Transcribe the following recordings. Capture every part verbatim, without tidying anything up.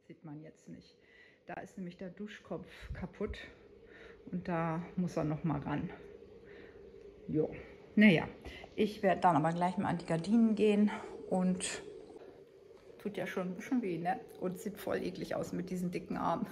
Sieht man jetzt nicht. Da ist nämlich der Duschkopf kaputt und da muss er noch mal ran. Jo. Naja, ich werde dann aber gleich mal an die Gardinen gehen und tut ja schon ein bisschen weh, ne? Und sieht voll eklig aus mit diesen dicken Armen.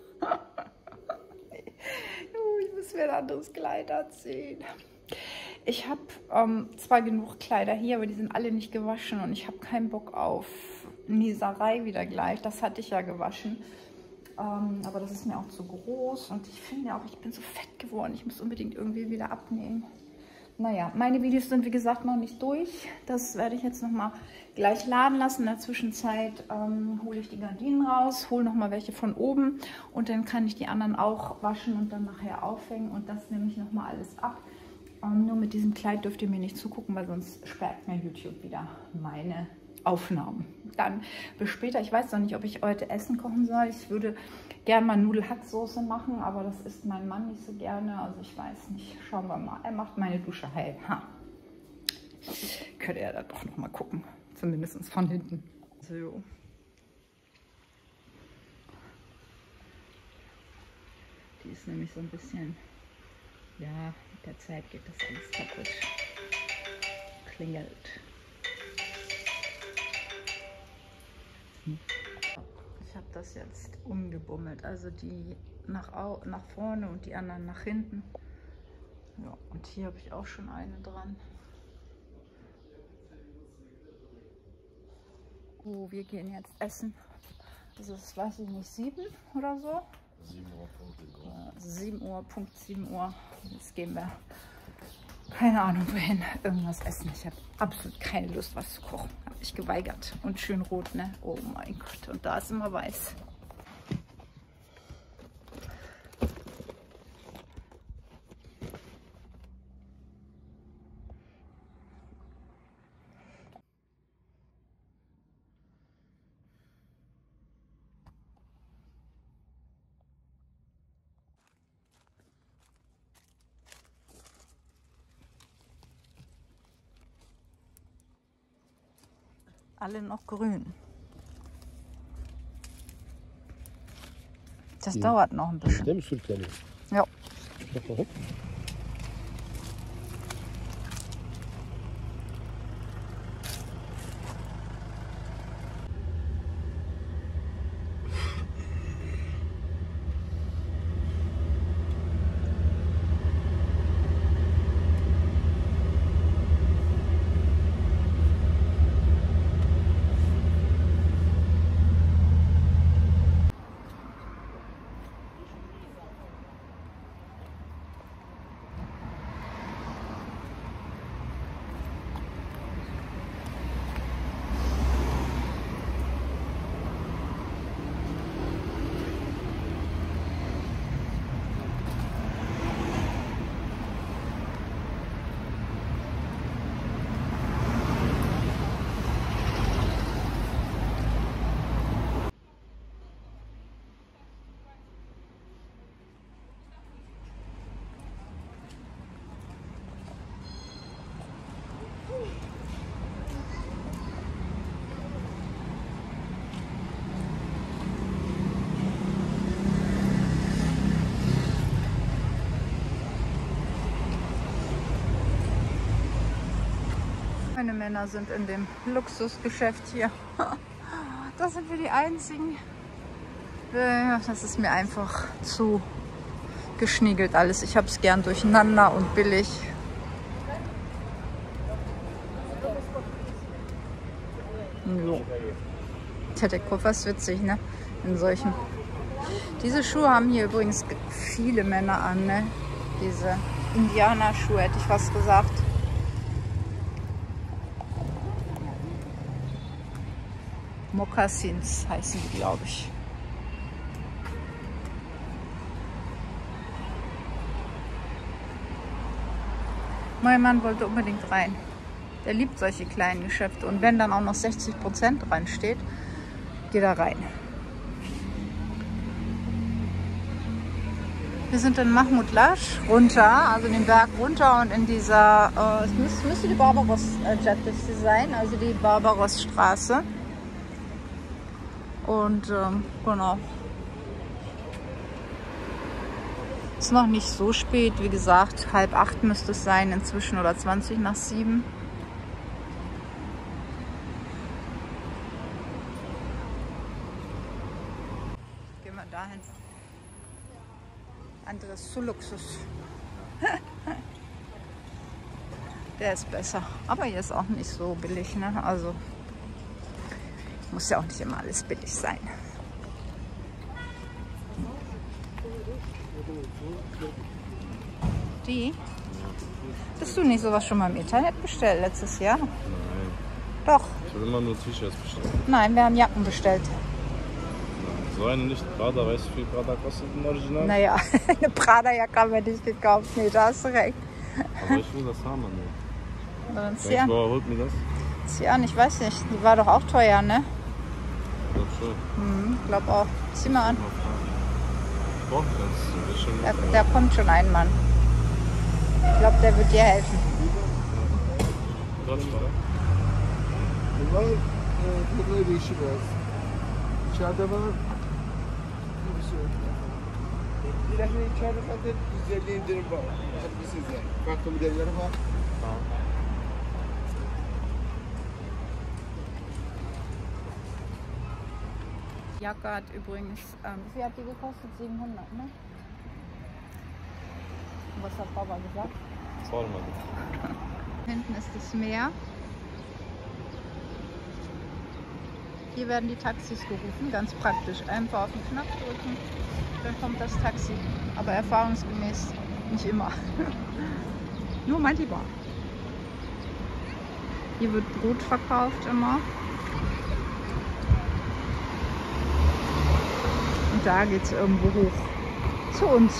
Ich muss mir ein anderes Kleid anziehen. Ich habe ähm, zwar genug Kleider hier, aber die sind alle nicht gewaschen und ich habe keinen Bock auf Nieserei wieder gleich. Das hatte ich ja gewaschen. Ähm, aber das ist mir auch zu groß und ich finde auch, ich bin so fett geworden. Ich muss unbedingt irgendwie wieder abnehmen. Naja, meine Videos sind wie gesagt noch nicht durch. Das werde ich jetzt noch mal gleich laden lassen. In der Zwischenzeit ähm, hole ich die Gardinen raus, hole noch mal welche von oben und dann kann ich die anderen auch waschen und dann nachher aufhängen und das nehme ich noch mal alles ab. Ähm, nur mit diesem Kleid dürft ihr mir nicht zugucken, weil sonst sperrt mir YouTube wieder meine Aufnahmen. Dann bis später. Ich weiß noch nicht, ob ich heute Essen kochen soll. Ich würde gerne mal Nudelhacksoße machen, aber das isst mein Mann nicht so gerne. Also ich weiß nicht. Schauen wir mal. Er macht meine Dusche heil. Ha. Könnte er da doch noch mal gucken. Zumindest von hinten. So. Die ist nämlich so ein bisschen... Ja, mit der Zeit geht das alles kaputt. Klingelt. Ich habe das jetzt umgebummelt, also die nach, au nach vorne und die anderen nach hinten. Ja, und hier habe ich auch schon eine dran. Oh, wir gehen jetzt essen. Also das weiß ich nicht, sieben oder so? sieben Uhr, Punkt sieben Uhr, Punkt sieben Uhr. Jetzt gehen wir, keine Ahnung wohin, irgendwas essen. Ich habe absolut keine Lust, was zu kochen. Habe ich geweigert. Und schön rot, ne? Oh mein Gott. Und da ist immer weiß. Alle noch grün. Das ja. dauert noch ein bisschen. Ja. Meine Männer sind in dem Luxusgeschäft hier. Das sind wir die einzigen. Das ist mir einfach zu geschniegelt alles. Ich habe es gern durcheinander und billig. Jo. Tja, der Koffer ist witzig, ne? In solchen. Diese Schuhe haben hier übrigens viele Männer an, ne? Diese Indianerschuhe, hätte ich fast gesagt. Mokassins heißen die, glaube ich. Mein Mann wollte unbedingt rein. Der liebt solche kleinen Geschäfte. Und wenn dann auch noch sechzig Prozent dran steht, geht er rein. Wir sind in Mahmud Lasch runter, also den Berg runter und in dieser, äh, es müsste, müsste die Barbaros-Jadde sein, also die Barbaros-Straße. Und ähm, genau. Ist noch nicht so spät, wie gesagt, halb acht müsste es sein inzwischen oder zwanzig nach sieben. Gehen wir dahin. Anderes zu Luxus. Der ist besser. Aber hier ist auch nicht so billig, ne? Also muss ja auch nicht immer alles billig sein. Die? Hast du nicht sowas schon mal im Internet bestellt letztes Jahr? Nein. Doch. Ich habe immer nur T-Shirts bestellt. Nein, wir haben Jacken bestellt. Nein. So eine nicht Prada, weißt du, wie viel Prada kostet im Original? Naja, eine Prada-Jacke haben wir nicht gekauft. Nee, da hast du recht. Aber ich will das haben, Mann. Dann zieh Denkst an. du, woher holt mir das? Zieh an, ich weiß nicht. Die war doch auch teuer, ne? Ich glaube schon. Hm, glaub auch. Zieh mal an. Boah, das ist schon Da, da kommt schon ein Mann. Ich glaube, der wird dir helfen. Deutsch, oder? Bunlar burada bir işi var. İçeride var. Bir dakika içeride zaten yüz elli indirim var. Hadi size. Farklı modelleri var. Tamam. Jacke hat übrigens, ähm, wie viel hat die gekostet? siebenhundert, ne? Was hat Papa gesagt? Sormadım. Hinten ist das Meer. Hier werden die Taxis gerufen, ganz praktisch. Einfach auf den Knopf drücken, dann kommt das Taxi. Aber erfahrungsgemäß nicht immer. Nur manchmal. Hier wird Brot verkauft immer. Und da geht es irgendwo hoch. Zu uns.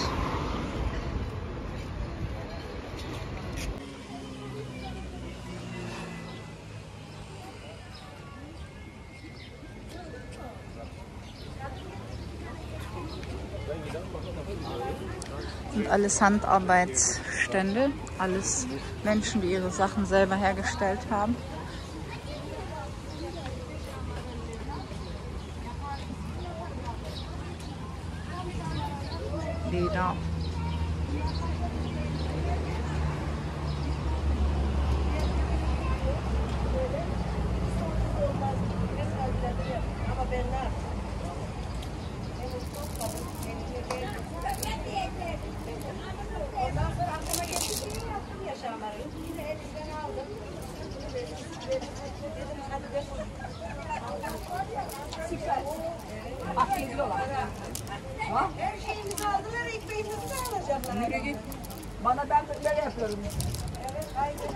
Und alles Handarbeitsstände, alles Menschen, die ihre Sachen selber hergestellt haben. Leder. Her şeyimizi aldılar, ekmeğimizi de alacaklar. Yürü git. Bana ben böyle yapıyorum. Evet, aynen.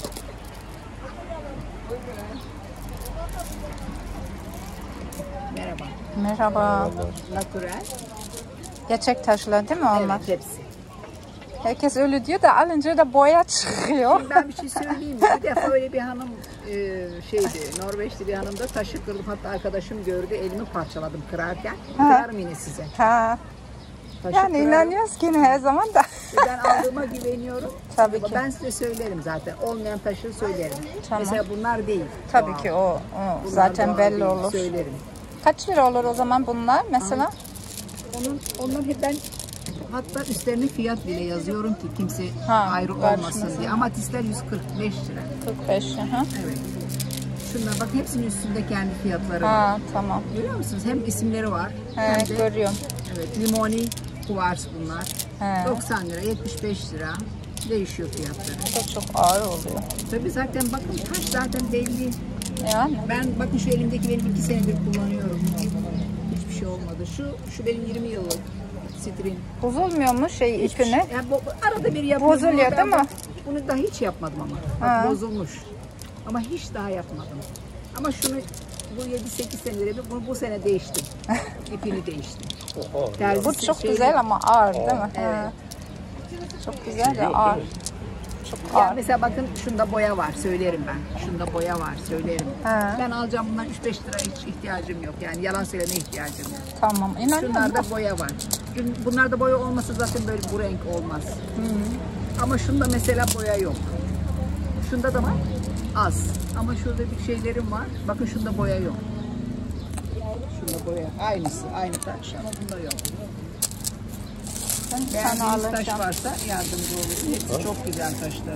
Merhaba. Merhaba. Natural. Gerçek taşlar değil mi onlar? Evet, hepsi. Herkes öyle diyor da alınca da boya çıkıyor. Şimdi ben bir şey söyleyeyim mi? Bir defa öyle bir hanım e, şeydi, Norveçli bir hanım da taşı kırdım. Hatta arkadaşım gördü, elimi parçaladım kırarken. Kırarım yine size. Ha. Taşı Yani kırarım. inanıyoruz ki her zaman da. Ben aldığıma güveniyorum. Tabii Ama ki. ben size söylerim zaten. Olmayan taşı söylerim. Tamam. Mesela bunlar değil. Tabii Doğal. ki o, o Bunlar zaten doğal belli değil, olur. Söylerim. Kaç lira olur o zaman bunlar mesela? Onun, onlar hep ben hatta üstlerine fiyat bile yazıyorum ki kimse Ha, ayrı olmasın karşımasın. diye. Amatistler yüz kırk beş lira. kırk beş. Hı. Evet. Şunlar bak hepsinin üstünde kendi fiyatları var. Ha tamam. Görüyor musunuz? Hem isimleri var. He, hem de görüyorum. evet, limoni kuvars bunlar. He. doksan lira, yetmiş beş lira. Değişiyor fiyatları. Bu da çok ağır oluyor. Tabii zaten bakın taş zaten belli. Yani. Ben bakın şu elimdeki benim iki senedir kullanıyorum. Hiçbir şey olmadı. Şu şu benim yirmi yıllık sitrin. Bozulmuyor mu şey Hiçbir ipini? şey- yani bu, arada bir yapıyorum. Bozuluyor Ben değil mi? bu- Bunu daha hiç yapmadım ama. Bak Ha. bozulmuş. Ama hiç daha yapmadım. Ama şunu bu yedi sekiz senedir bir bunu bu sene değiştim. İpini değiştim. Terzisi Bu çok şeyde- güzel ama ağır değil mi? Evet. Ha. Çok güzel de ağır. Çok Ya ağır. mesela bakın şunda boya var söylerim ben. Şunda boya var söylerim. Ha. Ben alacağım bundan üç beş lira hiç ihtiyacım yok. Yani yalan söylemeye ihtiyacım yok. Tamam. İnanıyorum. Şunlarda boya var. Bunlarda boya olmasa zaten böyle bu renk olmaz. Ama şunda mesela boya yok. Şunda da var az. Ama şurada bir şeylerim var. Bakın şunda boya yok. Şunda boya. Aynısı. Aynı taş ama bunda yok. Ben sana Beğendiğiniz taş alacağım. varsa yardımcı olurum. Hepsi çok güzel taşlar.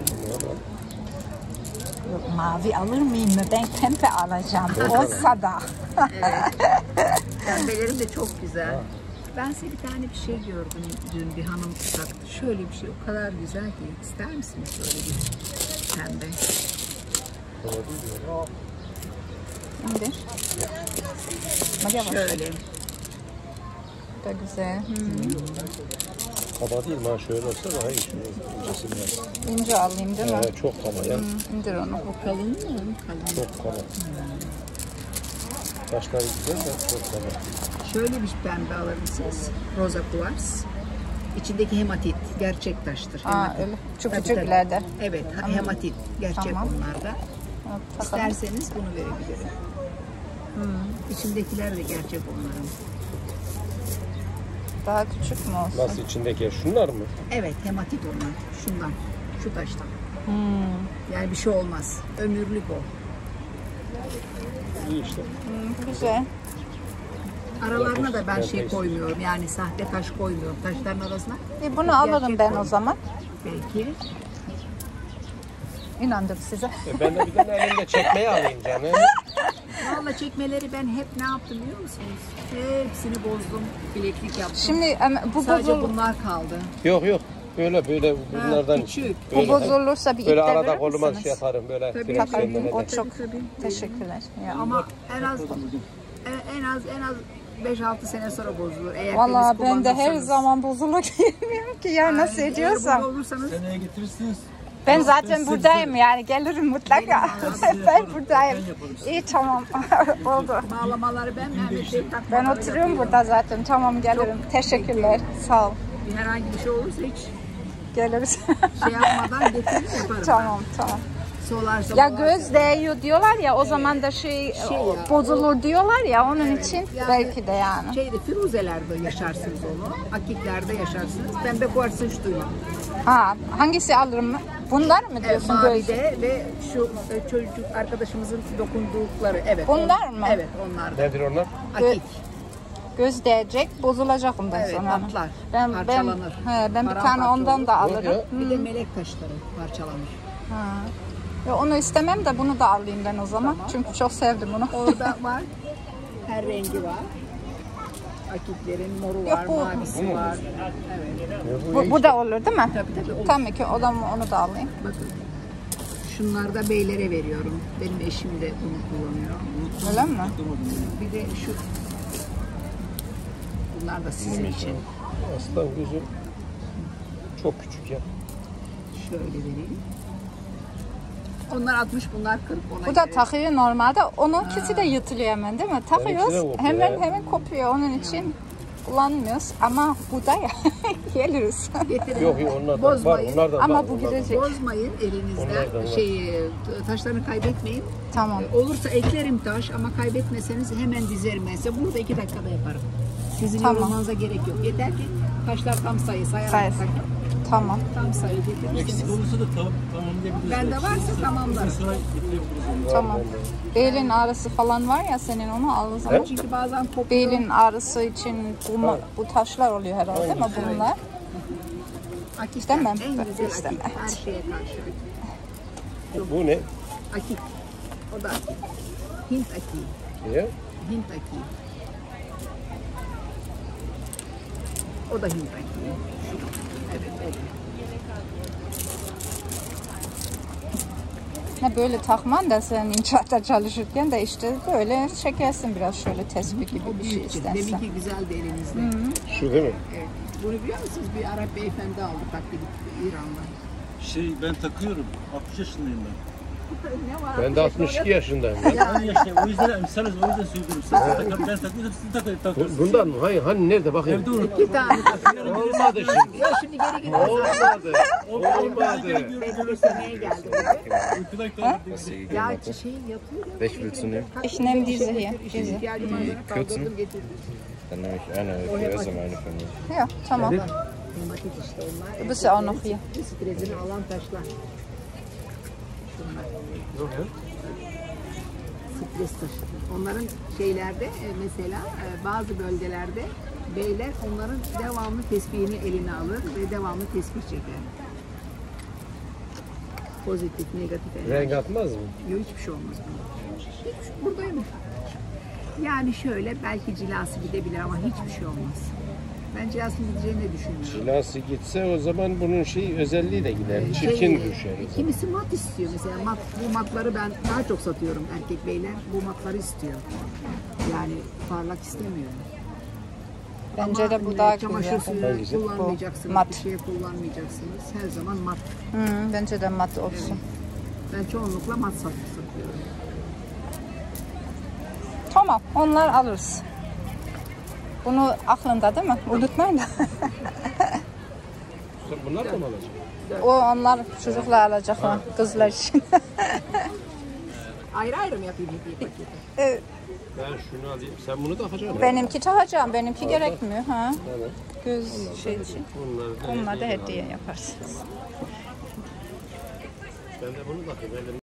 Yok, mavi alır mıyım mı? Ben pembe alacağım. Olsa da. Pembelerim de çok güzel. Ben size bir tane bir şey gördüm dün, bir hanım taktı. Şöyle bir şey, o kadar güzel ki. İster misiniz böyle bir pembe? İndir. Bak yavaş. Şöyle. Bu da güzel. Hmm. Kaba değil mi? Şöyle olsa daha iyi. Şöyle incesini yaz. İnce alayım değil mi? Ee, çok kaba ya. Hmm, indir onu. O kalın mı? Kalın. Çok kaba. Taşlar güzel de çok kaba. Şöyle bir pembe alır mısınız? Roza kuvars. İçindeki hematit, gerçek taştır. Aa, Hematit. öyle. Küçük Tabii, küçüklerde. tabii. Evet, ha- hematit. Gerçek Tamam. onlarda. Evet, takalım. İsterseniz bunu verebilirim. Hmm. İçindekiler de gerçek onların. Daha küçük mü olsun? Nasıl içindeki? Şunlar mı? Evet, hematit onlar. Şundan, şu taştan. Hmm. Yani bir şey olmaz. Ömürlük o. İyi işte. Hmm, güzel. Aralarına da ben şey koymuyorum. Yani sahte taş koymuyorum. Taşların arasına. E, bunu alırım ben o koy. zaman. Belki. İnandım size. E ben de bir tane elimde çekmeyi alayım canım. Valla çekmeleri ben hep ne yaptım biliyor musunuz? Hepsini bozdum. Bileklik yaptım. Şimdi em, bu Sadece bozul bunlar kaldı. Yok yok. Böyle böyle bunlardan küçük. bu böyle, bozulursa bir ip böyle de arada verir koluma misiniz? şey yaparım böyle. Tabii, Frenk tabii. frenlerine O de. çok Tabii, tabii. teşekkürler. Ya. Ama en az en az en az beş altı sene sonra bozulur. Eğer Vallahi temiz ben de her kullanırsanız. zaman bozulur bilmiyorum ki ya nasıl Yani ediyorsam. Eğer burada olursanız Seneye getirirsiniz. Ben zaten buradayım yani gelirim mutlaka. Ben buradayım. İyi tamam oldu. bağlamaları ben yani şey Ben takmaları oturuyorum yapıyorum. burada zaten tamam gelirim. Teşekkürler sağ ol. Bir herhangi bir şey olursa hiç Geliriz. şey yapmadan getirir yaparım. Tamam tamam. Solarsa Ya boğarsa- göz değiyor diyorlar ya o zaman da şey, Şey o- ya, bozulur diyorlar ya onun Evet, için yani belki de yani. Şeyde firuzelerde yaşarsınız onu. Akiklerde yaşarsınız. Pembe kuartsı hiç duymam. Ha hangisi alırım mı? Bunlar mı Evet, diyorsun göz? mavide ve şu e, çocuk arkadaşımızın dokundukları. Evet. Bunlar on- mı? Evet onlar da. Nedir onlar? Akik. Göz değecek, bozulacak ondan Evet, sonra. patlar, Ben ben parçalanır. he, ben bir tane Paramparça ondan olur. da Yok alırım. ya. Bir de melek taşları parçalanır. Ha. Ya onu istemem de bunu da alayım ben o zaman. Çünkü çok sevdim bunu. Orada var. Her rengi var. Akiklerin moru Yok, var, bu- mavisi var. Evet. bu, bu da olur değil mi? Tabii tabii. olur. Tabii ki o da onu da alayım. Bakın. Şunları da beylere veriyorum. Benim eşim de bunu kullanıyor. Öyle mi? Bir de şu. Bunlar da sizin için. Aslan gözü çok küçük ya. Şöyle vereyim. Onlar altmış, bunlar kırk. Ona Bu da göre. takıyor normalde. Onunkisi de yırtılıyor hemen değil mi? Benimkisi de Takıyoruz kopuyor, hemen evet. hemen kopuyor. Onun için kullanmıyoruz ama bu da ya geliriz. Getirin. Yok yok onlar da var. Bozmayın. Onlar da Ama var, bu onlar da var. gidecek. Bozmayın elinizden. Onlardan var. Şeyi, taşlarını kaybetmeyin. Tamam. Olursa eklerim taş ama kaybetmeseniz hemen dizerim ben size. Bunu da iki dakikada yaparım. Sizin Tamam. yorulmanıza gerek yok. Yeter ki taşlar tam sayı sayarak Sayı. takın. Tamam. Tam sayı Eksik getirirsiniz. olursa da tam, tamamlayabiliriz. Bende varsa tamamlarım. Sıra getirebiliriz. Tamam. Belin ağrısı falan var ya senin onu al o zaman. Çünkü bazen kopuyor. Belin ağrısı için bu, bu taşlar oluyor herhalde değil mi bunlar? Akik İstemem. en güzel İstemem. akik. Her şeye karşı. Bu ne? Akik. O da akik. Hint akiği. Niye? Hint akiği. O da Hint akiği. Evet, evet. Ne böyle takman da sen inşaatta çalışırken de işte böyle çekersin biraz şöyle tespih gibi O bir şey büyükçe. istersen. Deminki güzeldi elinizde. Şu değil mi? Evet. Bunu biliyor musunuz? Bir Arap beyefendi aldı taktı İran'dan. Şey ben takıyorum. altmış yaşındayım ben. Ne var? Ben de altmış iki yaşındayım. Ya. Ben yaşta o yüzden misal o yüzden söylüyorum. Siz takın ben takıyorum siz takın takıyorsunuz. Bundan mı? Hayır. Hani nerede bakayım? Evde unuttum. İki tane. Olmadı şimdi. Ya şimdi geri gidiyoruz. Olmadı. Olmadı. Ben istemeye geldim. Uykudan kalktım. Ya şey yapıyor. Welche willst du nehmen? Ich nehme diese hier, İşin diese. ihtiyacım var. Kaldırdım getirdim. Dann nehme ich eine, die erste meine für mich. Ja, tamam. Klimatik işte onlar. Du bist ja auch noch hier. Stresini alan taşlar. Şunlar. Leicester. Onların şeylerde e, mesela e, bazı bölgelerde beyler onların devamlı tesbihini eline alır ve devamlı tesbih çeker. Pozitif, negatif enerji. Renk atmaz mı? Yok, hiçbir şey olmaz bunda. Hiç, buradayım. Yani şöyle belki cilası gidebilir ama hiçbir şey olmaz. Ben cilasının gideceğini de düşünmüyorum. Cilası gitse o zaman bunun şey özelliği de gider. Şey, Çirkin düşer. e, Kimisi mat istiyor mesela. Mat, bu matları ben daha çok satıyorum, erkek beyler bu matları istiyor. Yani parlak istemiyor. Bence Ama, de bu e, daha çamaşır güzel. suyu Hangisi? kullanmayacaksınız, Bu, mat. bir şey kullanmayacaksınız. Her zaman mat. Hı, bence de mat olsun. Ben çoğunlukla mat sat- satıyorum. Tamam, onlar alırız. Bunu aklında değil mi? Unutmayın da. Sen bunlar da mı alacaksın? O onlar çocuklar alacaklar, kızlar için. Ayrı ayrı mı yapayım hediye paketi? Evet. Ben şunu alayım. Sen bunu takacaksın. Benimki takacağım, benimki gerekmiyor. Ha? Evet. Göz şey için. Bunları da Onlar da hediye yaparsınız. Ben de bunu takayım.